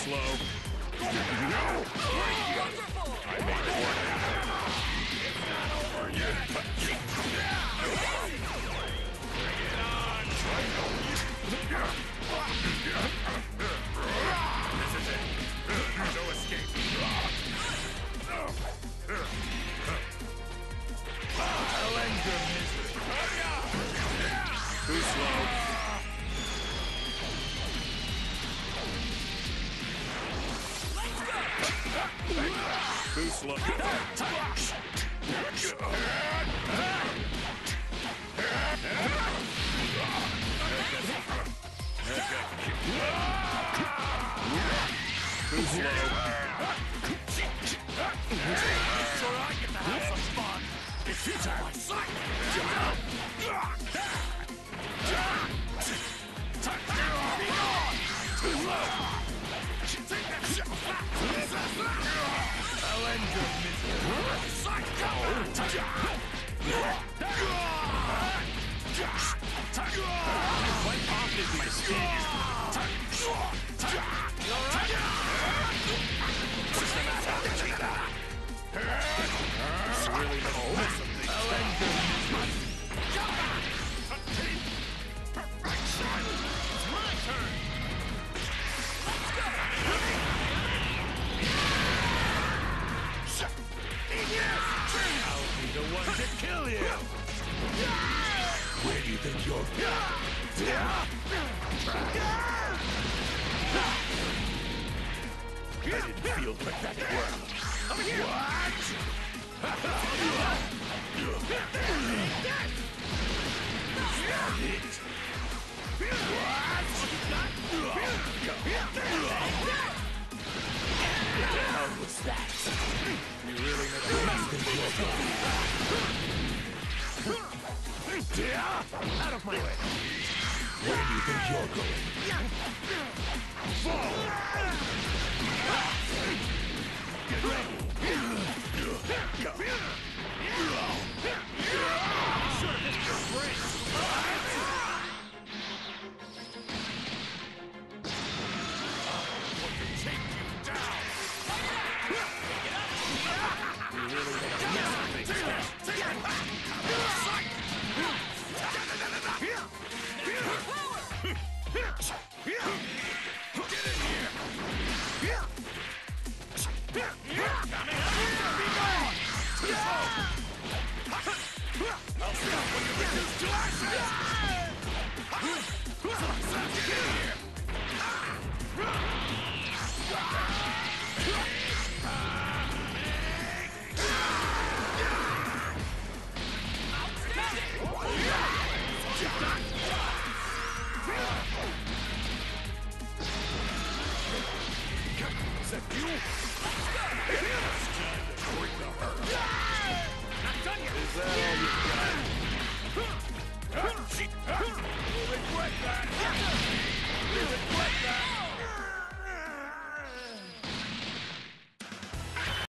slow. Wonderful! I made it work. It's not over yet. Bring it on! This is it. No escape. I'll end your misery. Too slow. Too slow. Too slow. Sure, I get to have some fun. It's you to my sight. Be gone. Too slow. Take that shit. I'll end your misery. Psycho. Quite often my skin is... You alright? What's the matter? You really know something. I'll end your misery. Perfection. It's my turn. I'll be the one to kill you. Where do you think you're going? I didn't feel pathetic work. Over here. What the hell was that? You really made a mess of Out of my way. Where do you think you're going? Fall! Get ready! Sure, this is great. Want to take you down. You really made a mess of things. Take it back. Psych. Get in here. Coming up. Be gone. Too slow. I'll stop when you reduce to ashes. Get in here. Is that you?